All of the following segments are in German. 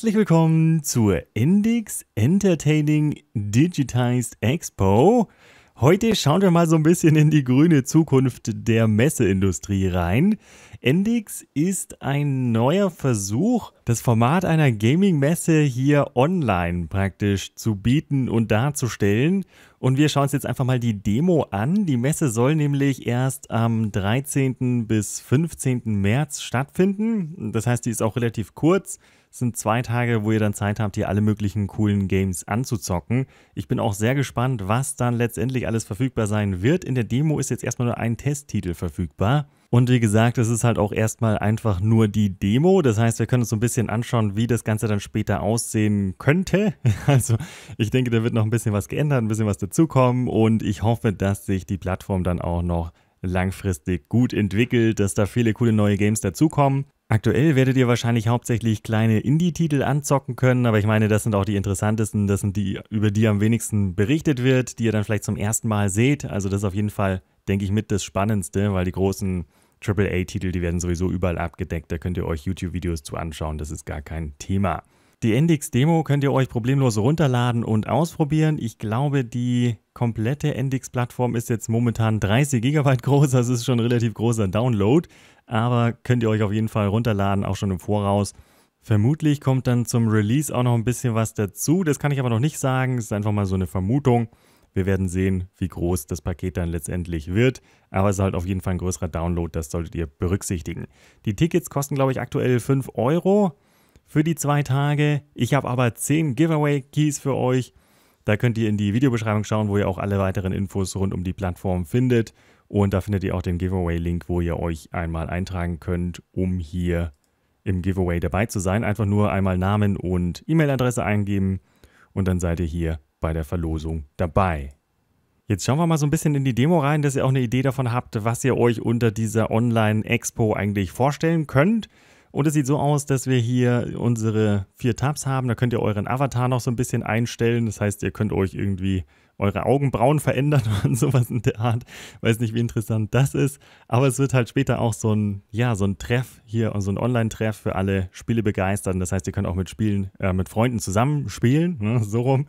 Herzlich willkommen zur Endix Entertaining Digitized Expo. Heute schauen wir mal so ein bisschen in die grüne Zukunft der Messeindustrie rein. Endix ist ein neuer Versuch, das Format einer Gaming-Messe hier online praktisch zu bieten und darzustellen. Und wir schauen uns jetzt einfach mal die Demo an. Die Messe soll nämlich erst am 13. bis 15. März stattfinden. Das heißt, die ist auch relativ kurz. Es sind 2 Tage, wo ihr dann Zeit habt, hier alle möglichen coolen Games anzuzocken. Ich bin auch sehr gespannt, was dann letztendlich alles verfügbar sein wird. In der Demo ist jetzt erstmal nur ein Testtitel verfügbar. Und wie gesagt, es ist halt auch erstmal einfach nur die Demo. Das heißt, wir können uns so ein bisschen anschauen, wie das Ganze dann später aussehen könnte. Also ich denke, da wird noch ein bisschen was geändert, ein bisschen was dazukommen. Und ich hoffe, dass sich die Plattform dann auch noch langfristig gut entwickelt, dass da viele coole neue Games dazukommen. Aktuell werdet ihr wahrscheinlich hauptsächlich kleine Indie-Titel anzocken können, aber ich meine, das sind auch die interessantesten, das sind die, über die am wenigsten berichtet wird, die ihr dann vielleicht zum ersten Mal seht. Also das ist auf jeden Fall, denke ich, mit das Spannendste, weil die großen AAA-Titel, die werden sowieso überall abgedeckt, da könnt ihr euch YouTube-Videos zu anschauen, das ist gar kein Thema. Die Endix-Demo könnt ihr euch problemlos runterladen und ausprobieren. Ich glaube, die komplette Endix-Plattform ist jetzt momentan 30 GB groß, also ist schon ein relativ großer Download. Aber könnt ihr euch auf jeden Fall runterladen, auch schon im Voraus. Vermutlich kommt dann zum Release auch noch ein bisschen was dazu. Das kann ich aber noch nicht sagen, es ist einfach mal so eine Vermutung. Wir werden sehen, wie groß das Paket dann letztendlich wird. Aber es ist halt auf jeden Fall ein größerer Download, das solltet ihr berücksichtigen. Die Tickets kosten, glaube ich, aktuell 5 € für die 2 Tage. Ich habe aber 10 Giveaway-Keys für euch. Da könnt ihr in die Videobeschreibung schauen, wo ihr auch alle weiteren Infos rund um die Plattform findet. Und da findet ihr auch den Giveaway-Link, wo ihr euch einmal eintragen könnt, um hier im Giveaway dabei zu sein. Einfach nur einmal Namen und E-Mail-Adresse eingeben und dann seid ihr hier bei der Verlosung dabei. Jetzt schauen wir mal so ein bisschen in die Demo rein, dass ihr auch eine Idee davon habt, was ihr euch unter dieser Online-Expo eigentlich vorstellen könnt. Und es sieht so aus, dass wir hier unsere 4 Tabs haben. Da könnt ihr euren Avatar noch so ein bisschen einstellen. Das heißt, ihr könnt euch irgendwie eure Augenbrauen verändern und sowas in der Art. Weiß nicht, wie interessant das ist. Aber es wird halt später auch so ein Treff hier, so ein Online-Treff für alle Spielebegeisterten. Das heißt, ihr könnt auch mit Freunden zusammen spielen, ne, so rum.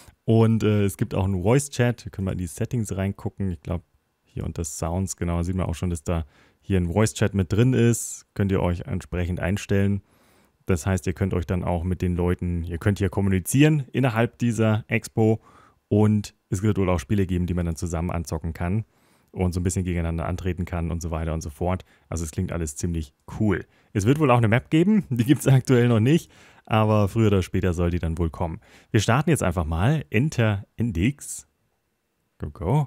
Und es gibt auch einen Voice-Chat. Wir können mal in die Settings reingucken. Ich glaube, hier unter Sounds, genau, sieht man auch schon, dass da hier ein Voice-Chat mit drin ist. Könnt ihr euch entsprechend einstellen. Das heißt, ihr könnt euch dann auch mit den Leuten, ihr könnt hier kommunizieren innerhalb dieser Expo. Und es wird wohl auch Spiele geben, die man dann zusammen anzocken kann und so ein bisschen gegeneinander antreten kann und so weiter und so fort. Also es klingt alles ziemlich cool. Es wird wohl auch eine Map geben, die gibt es aktuell noch nicht, aber früher oder später soll die dann wohl kommen. Wir starten jetzt einfach mal. Enter Endix. Go.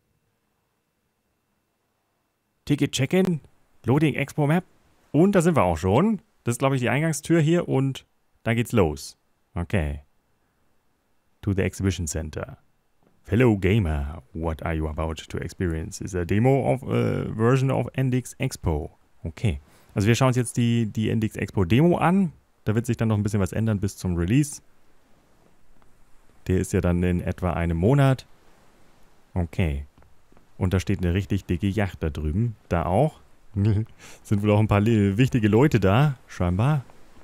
Ticket Check-in. Loading Expo Map. Und da sind wir auch schon. Das ist, glaube ich, die Eingangstür hier und da geht's los. Okay. To the Exhibition Center. Fellow gamer, what are you about to experience? Is a demo of version of Endix Expo. Okay. Also wir schauen uns jetzt die Endix Expo Demo an. Da wird sich dann noch ein bisschen was ändern bis zum Release. Der ist ja dann in etwa einem Monat. Okay. Und da steht eine richtig dicke Yacht da drüben. Da auch. Sind wohl auch ein paar wichtige Leute da, scheinbar.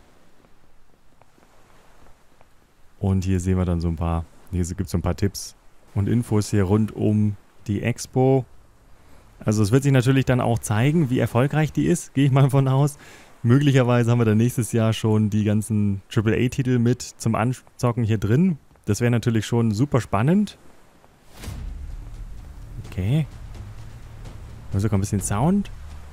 Und hier sehen wir dann so ein paar, hier gibt es so ein paar Tipps und Infos hier rund um die Expo. Also es wird sich natürlich dann auch zeigen, wie erfolgreich die ist, gehe ich mal von aus. Möglicherweise haben wir dann nächstes Jahr schon die ganzen AAA-Titel mit zum Anzocken hier drin. Das wäre natürlich schon super spannend. Okay. Da ist sogar ein bisschen Sound.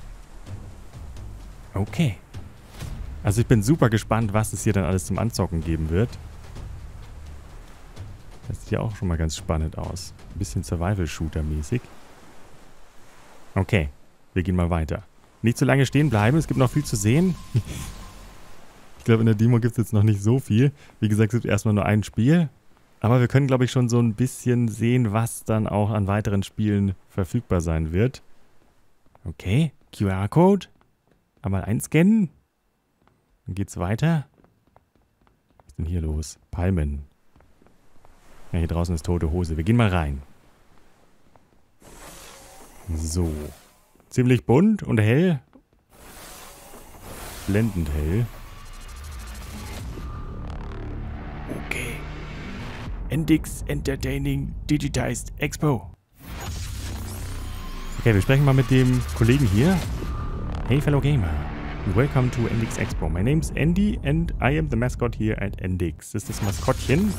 Okay. Also ich bin super gespannt, was es hier dann alles zum Anzocken geben wird. Das sieht ja auch schon mal ganz spannend aus. Ein bisschen Survival-Shooter-mäßig. Okay, wir gehen mal weiter. Nicht zu lange stehen bleiben, es gibt noch viel zu sehen. Ich glaube, in der Demo gibt es jetzt noch nicht so viel. Wie gesagt, es gibt erstmal nur ein Spiel. Aber wir können, glaube ich, schon so ein bisschen sehen, was dann auch an weiteren Spielen verfügbar sein wird. Okay, QR-Code. Einmal einscannen. Dann geht's weiter. Was ist denn hier los? Palmen. Ja, hier draußen ist tote Hose. Wir gehen mal rein. So. Ziemlich bunt und hell. Blendend hell. NDIX Entertaining Digitized Expo. Okay, wir sprechen mal mit dem Kollegen hier. Hey, fellow gamer. Welcome to NDIX Expo. My name's Andy and I am the mascot here at NDIX. Das ist das Maskottchen.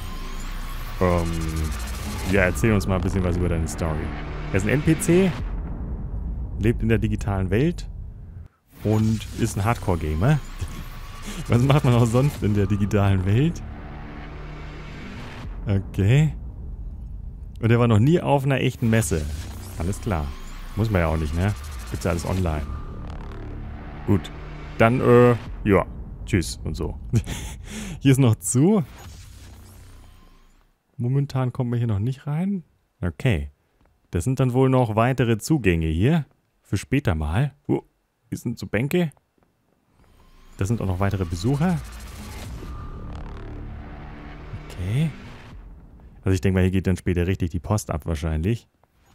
Ja, erzähl uns mal ein bisschen was über deine Story. Er ist ein NPC, lebt in der digitalen Welt und ist ein Hardcore-Gamer. Was macht man auch sonst in der digitalen Welt? Okay. Und er war noch nie auf einer echten Messe. Alles klar. Muss man ja auch nicht, ne? Gibt's ja alles online. Gut. Dann, ja. Tschüss und so. Hier ist noch zu. Momentan kommen wir hier noch nicht rein. Okay. Das sind dann wohl noch weitere Zugänge hier. Für später mal. Hier sind so Bänke. Das sind auch noch weitere Besucher. Okay. Also ich denke mal, hier geht dann später richtig die Post ab wahrscheinlich.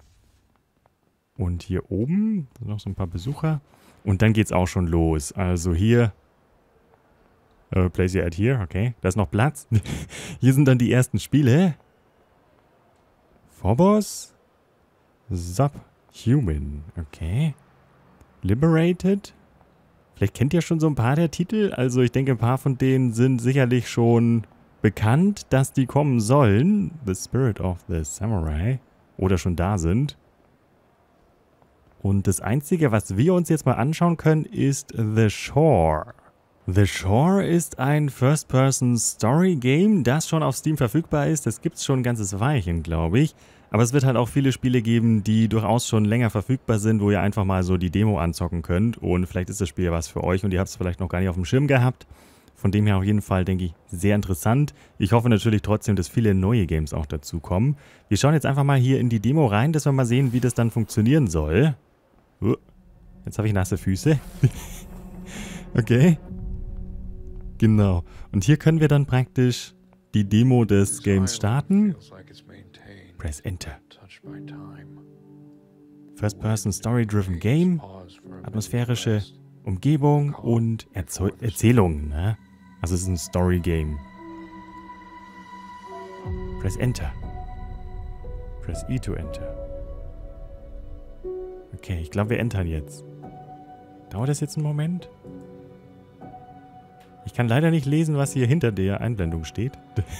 Und hier oben sind noch so ein paar Besucher. Und dann geht's auch schon los. Also hier. Place your ad here. Okay. Da ist noch Platz. Hier sind dann die ersten Spiele. Phobos. Subhuman. Okay. Liberated. Vielleicht kennt ihr schon so ein paar der Titel. Also ich denke, ein paar von denen sind sicherlich schon bekannt, dass die kommen sollen. The Spirit of the Samurai. Oder schon da sind. Und das Einzige, was wir uns jetzt mal anschauen können, ist The Shore. The Shore ist ein First-Person-Story-Game, das schon auf Steam verfügbar ist. Das gibt es schon ein ganzes Weilchen, glaube ich. Aber es wird halt auch viele Spiele geben, die durchaus schon länger verfügbar sind, wo ihr einfach mal so die Demo anzocken könnt. Und vielleicht ist das Spiel ja was für euch und ihr habt es vielleicht noch gar nicht auf dem Schirm gehabt. Von dem her auf jeden Fall, denke ich, sehr interessant. Ich hoffe natürlich trotzdem, dass viele neue Games auch dazu kommen. Wir schauen jetzt einfach mal hier in die Demo rein, dass wir mal sehen, wie das dann funktionieren soll. Jetzt habe ich nasse Füße. Okay. Genau. Und hier können wir dann praktisch die Demo des Games starten. Press Enter. First-Person Story-Driven Game. Atmosphärische Umgebung und Erzählungen. Ne? Also es ist ein Story-Game. Press Enter. Press E to Enter. Okay, ich glaube, wir entern jetzt. Dauert das jetzt einen Moment? Ich kann leider nicht lesen, was hier hinter der Einblendung steht.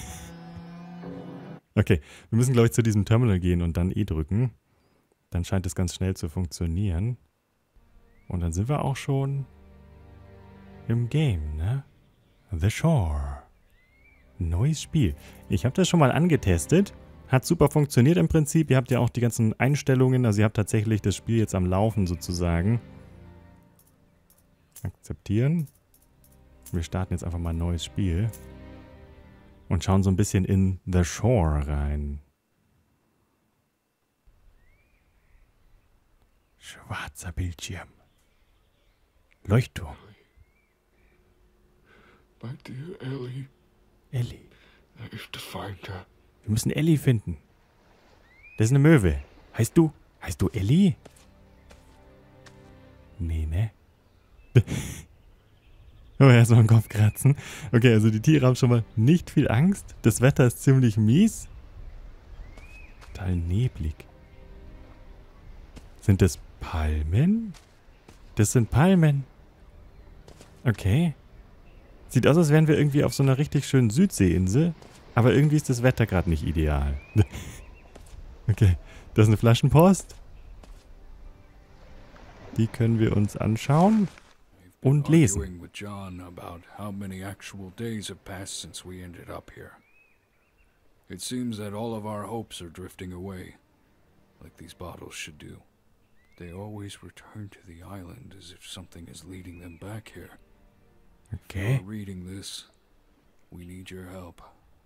Okay, wir müssen, glaube ich, zu diesem Terminal gehen und dann E drücken. Dann scheint es ganz schnell zu funktionieren. Und dann sind wir auch schon im Game, ne? The Shore. Neues Spiel. Ich habe das schon mal angetestet. Hat super funktioniert im Prinzip. Ihr habt ja auch die ganzen Einstellungen. Also ihr habt tatsächlich das Spiel jetzt am Laufen sozusagen. Akzeptieren. Wir starten jetzt einfach mal ein neues Spiel. Und schauen so ein bisschen in The Shore rein. Schwarzer Bildschirm. Leuchtturm. My dear Ellie. Ellie. I have to find her. Wir müssen Ellie finden. Das ist eine Möwe. Heißt du Ellie? Nee, ne? Oh, erst mal den Kopf kratzen. Okay, also die Tiere haben schon mal nicht viel Angst. Das Wetter ist ziemlich mies. Total neblig. Sind das Palmen? Das sind Palmen. Okay. Sieht aus, als wären wir irgendwie auf so einer richtig schönen Südseeinsel. Aber irgendwie ist das Wetter gerade nicht ideal. Okay, das ist eine Flaschenpost. Die können wir uns anschauen und lesen. With John about how many actual days have passed since we ended up here. It seems that all of our hopes are drifting away, like these bottles should do. They always return to the island as if something is leading them back here. Okay. If you're reading this, we need your help.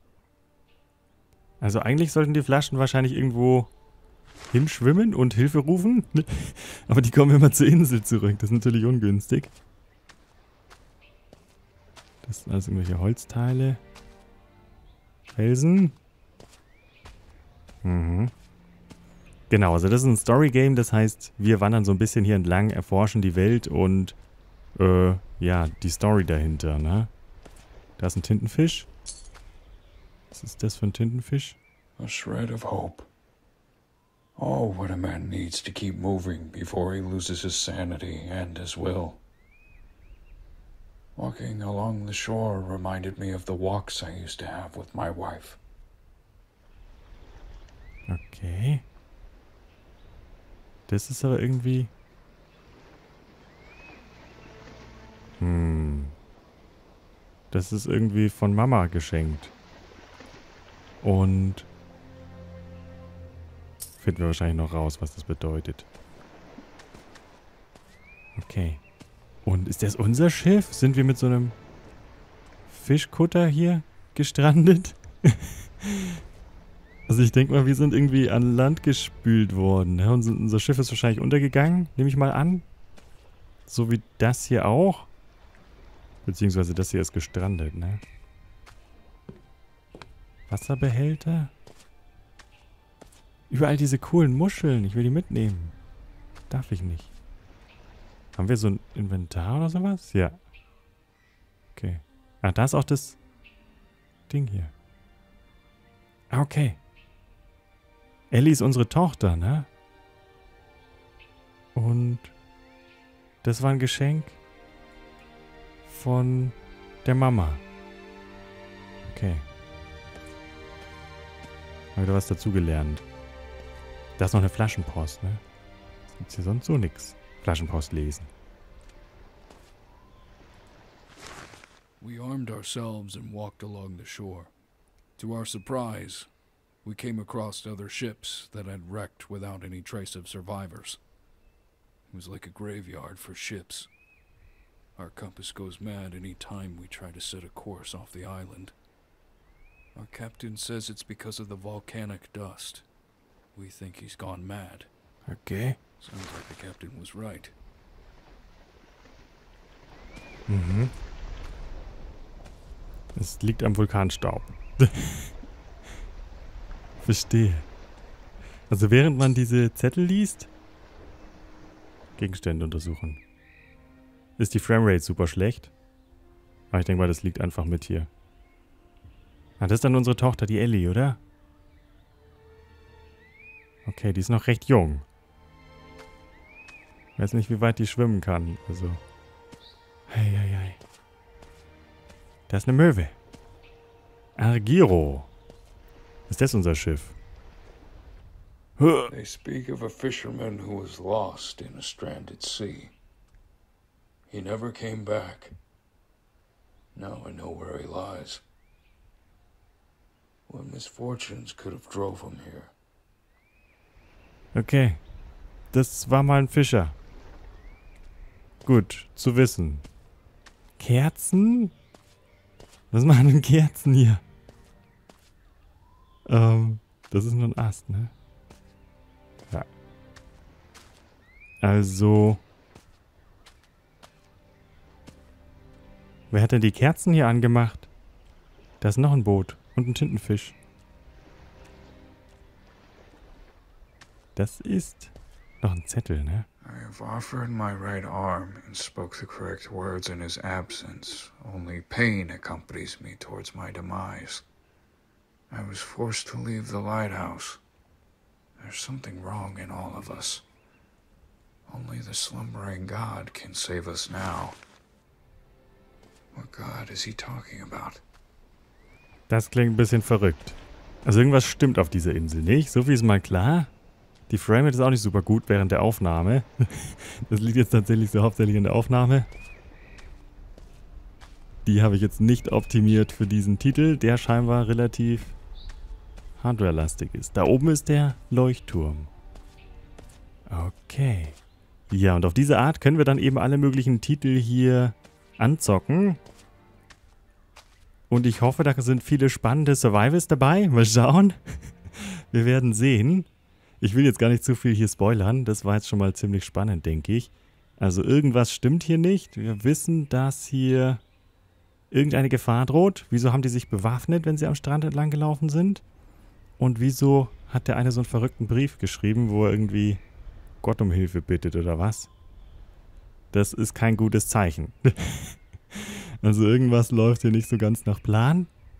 Also eigentlich sollten die Flaschen wahrscheinlich irgendwo hinschwimmen und Hilfe rufen. Aber die kommen immer zur Insel zurück. Das ist natürlich ungünstig. Das sind also irgendwelche Holzteile. Felsen. Mhm. Genau, also das ist ein Story-Game. Das heißt, wir wandern so ein bisschen hier entlang, erforschen die Welt und ja, die Story dahinter, ne? Da ist ein Tintenfisch. Was ist das für ein Tintenfisch? A shred of hope. Oh, what a man needs to keep moving before he loses his sanity and his will. Walking along the shore reminded me of the walks I used to have with my wife. Okay. Das ist aber irgendwie... Das ist irgendwie von Mama geschenkt. Und... Finden wir wahrscheinlich noch raus, was das bedeutet. Okay. Und ist das unser Schiff? Sind wir mit so einem Fischkutter hier gestrandet? Also ich denke mal, wir sind irgendwie an Land gespült worden. Ne? Unser Schiff ist wahrscheinlich untergegangen, nehme ich mal an. So wie das hier auch. Beziehungsweise das hier ist gestrandet, ne? Wasserbehälter? Überall diese coolen Muscheln. Ich will die mitnehmen. Darf ich nicht. Haben wir so ein Inventar oder sowas? Ja. Okay. Ah, da ist auch das Ding hier. Ah, okay. Ellie ist unsere Tochter, ne? Und das war ein Geschenk von der Mama. Okay. Haben wieder was dazugelernt. Da ist noch eine Flaschenpost, ne? Das gibt's hier sonst so nix. Flaschenpost lesen. We armed ourselves and walked along the shore. To our surprise, we came across other ships that had wrecked without any trace of survivors. It was like a graveyard for ships. Our compass goes mad any time we try to set a course off the island. Our captain says it's because of the volcanic dust. We think he's gone mad. Okay. Sounds like the captain was right. Mhm. Es liegt am Vulkanstaub. Verstehe. Also während man diese Zettel liest, Gegenstände untersuchen, ist die Framerate super schlecht. Aber ich denke mal, das liegt einfach mit hier. Ah, das ist dann unsere Tochter, die Ellie, oder? Okay, die ist noch recht jung. Ich weiß nicht, wie weit die schwimmen kann. Also. Hey. Da ist eine Möwe. Argiro. Ist das unser Schiff? They speak of a fisherman who was lost in a stranded sea. He never came back. Now I know where he lies. What misfortunes could have drove him here? Okay. Das war mal ein Fischer. Gut, zu wissen. Kerzen? Was machen denn Kerzen hier? Das ist nur ein Ast, ne? Ja. Also. Wer hat denn die Kerzen hier angemacht? Da ist noch ein Boot und ein Tintenfisch. Das ist noch ein Zettel, ne? I have offered my right arm and spoke the correct words in his absence. Only pain accompanies me towards my demise. I was forced to leave the lighthouse. There's something wrong in all of us. Only the slumbering God can save us now. What God is he talking about? Das klingt ein bisschen verrückt. Also irgendwas stimmt auf dieser Insel nicht. So viel ist mal klar. Die Framerate ist auch nicht super gut während der Aufnahme. Das liegt jetzt tatsächlich so hauptsächlich in der Aufnahme. Die habe ich jetzt nicht optimiert für diesen Titel, der scheinbar relativ hardwarelastig ist. Da oben ist der Leuchtturm. Okay. Ja, und auf diese Art können wir dann eben alle möglichen Titel hier anzocken. Und ich hoffe, da sind viele spannende Survivals dabei. Mal schauen. Wir werden sehen. Ich will jetzt gar nicht zu viel hier spoilern. Das war jetzt schon mal ziemlich spannend, denke ich. Also irgendwas stimmt hier nicht. Wir wissen, dass hier irgendeine Gefahr droht. Wieso haben die sich bewaffnet, wenn sie am Strand entlang gelaufen sind? Und wieso hat der eine so einen verrückten Brief geschrieben, wo er irgendwie Gott um Hilfe bittet oder was? Das ist kein gutes Zeichen. Also irgendwas läuft hier nicht so ganz nach Plan.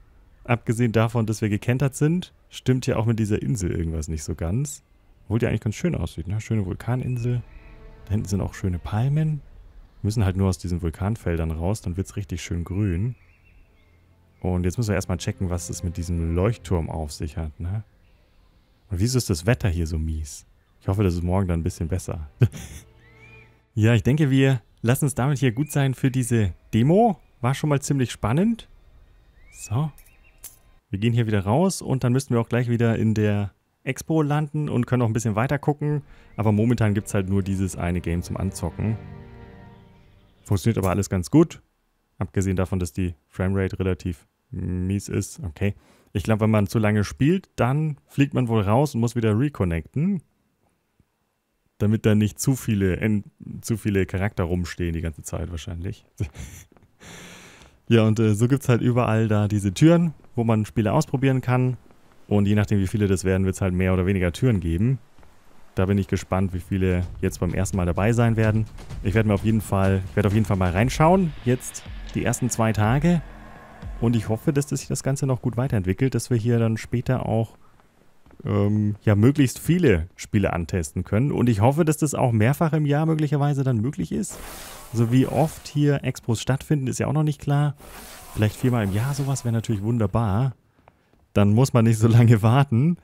Abgesehen davon, dass wir gekentert sind, stimmt ja auch mit dieser Insel irgendwas nicht so ganz. Obwohl die eigentlich ganz schön aussieht, ne? Schöne Vulkaninsel. Da hinten sind auch schöne Palmen. Müssen halt nur aus diesen Vulkanfeldern raus, dann wird es richtig schön grün. Und jetzt müssen wir erstmal checken, was es mit diesem Leuchtturm auf sich hat, ne? Und wieso ist das Wetter hier so mies? Ich hoffe, das ist morgen dann ein bisschen besser. Ja, ich denke, wir lassen es damit hier gut sein für diese Demo. War schon mal ziemlich spannend. So. Wir gehen hier wieder raus und dann müssten wir auch gleich wieder in der Expo landen und können auch ein bisschen weiter gucken. Aber momentan gibt es halt nur dieses eine Game zum Anzocken. Funktioniert aber alles ganz gut. Abgesehen davon, dass die Framerate relativ mies ist. Okay. Ich glaube, wenn man zu lange spielt, dann fliegt man wohl raus und muss wieder reconnecten. Damit da nicht zu viele Charakter rumstehen die ganze Zeit wahrscheinlich. Ja, und so gibt es halt überall da diese Türen, wo man Spiele ausprobieren kann. Und je nachdem, wie viele das werden, wird es halt mehr oder weniger Türen geben. Da bin ich gespannt, wie viele jetzt beim ersten Mal dabei sein werden. Ich werde auf jeden Fall mal reinschauen, jetzt die ersten 2 Tage. Und ich hoffe, dass sich das Ganze noch gut weiterentwickelt, dass wir hier dann später auch ja, möglichst viele Spiele antesten können. Und ich hoffe, dass das auch mehrfach im Jahr möglicherweise dann möglich ist. Also wie oft hier Expos stattfinden, ist ja auch noch nicht klar. Vielleicht 4-mal im Jahr sowas wäre natürlich wunderbar. Dann muss man nicht so lange warten.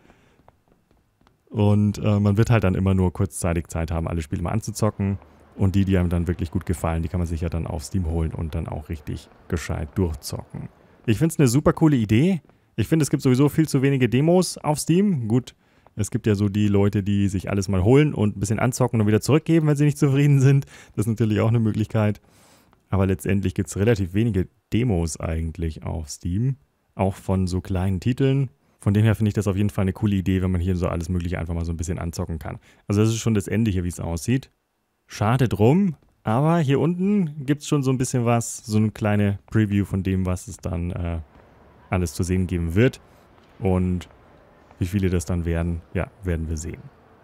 Und man wird halt dann immer nur kurzzeitig Zeit haben, alle Spiele mal anzuzocken. Und die einem dann wirklich gut gefallen, die kann man sich ja dann auf Steam holen und dann auch richtig gescheit durchzocken. Ich finde es eine super coole Idee. Ich finde, es gibt sowieso viel zu wenige Demos auf Steam. Gut, es gibt ja so die Leute, die sich alles mal holen und ein bisschen anzocken und wieder zurückgeben, wenn sie nicht zufrieden sind. Das ist natürlich auch eine Möglichkeit. Aber letztendlich gibt es relativ wenige Demos eigentlich auf Steam. Auch von so kleinen Titeln. Von dem her finde ich das auf jeden Fall eine coole Idee, wenn man hier so alles Mögliche einfach mal so ein bisschen anzocken kann. Also das ist schon das Ende hier, wie es aussieht. Schade drum, aber hier unten gibt es schon so ein bisschen was, so eine kleine Preview von dem, was es dann alles zu sehen geben wird. Und wie viele das dann werden, ja, werden wir sehen.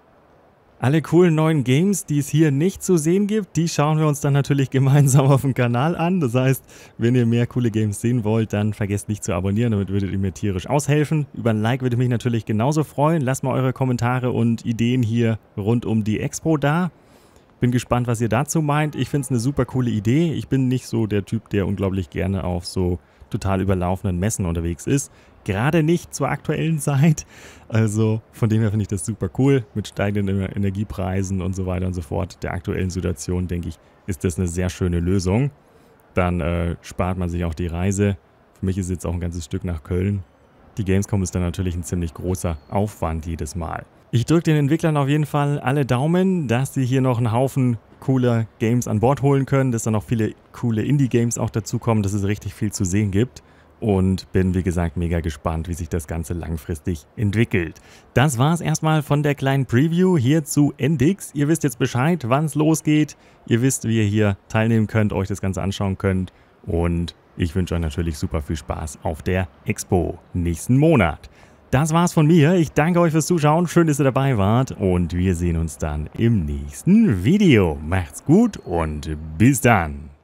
Alle coolen neuen Games, die es hier nicht zu sehen gibt, die schauen wir uns dann natürlich gemeinsam auf dem Kanal an. Das heißt, wenn ihr mehr coole Games sehen wollt, dann vergesst nicht zu abonnieren, damit würdet ihr mir tierisch aushelfen. Über ein Like würde ich mich natürlich genauso freuen. Lasst mal eure Kommentare und Ideen hier rund um die Expo da. Bin gespannt, was ihr dazu meint. Ich finde es eine super coole Idee. Ich bin nicht so der Typ, der unglaublich gerne auf so total überlaufenden Messen unterwegs ist. Gerade nicht zur aktuellen Zeit. Also von dem her finde ich das super cool. Mit steigenden Energiepreisen und so weiter und so fort. Der aktuellen Situation, denke ich, ist das eine sehr schöne Lösung. Dann spart man sich auch die Reise. Für mich ist es jetzt auch ein ganzes Stück nach Köln. Die Gamescom ist dann natürlich ein ziemlich großer Aufwand jedes Mal. Ich drücke den Entwicklern auf jeden Fall alle Daumen, dass sie hier noch einen Haufen cooler Games an Bord holen können, dass da noch viele coole Indie-Games auch dazukommen, dass es richtig viel zu sehen gibt. Und bin, wie gesagt, mega gespannt, wie sich das Ganze langfristig entwickelt. Das war es erstmal von der kleinen Preview hier zu NDIX. Ihr wisst jetzt Bescheid, wann es losgeht. Ihr wisst, wie ihr hier teilnehmen könnt, euch das Ganze anschauen könnt. Und ich wünsche euch natürlich super viel Spaß auf der Expo nächsten Monat. Das war's von mir. Ich danke euch fürs Zuschauen. Schön, dass ihr dabei wart. Und wir sehen uns dann im nächsten Video. Macht's gut und bis dann.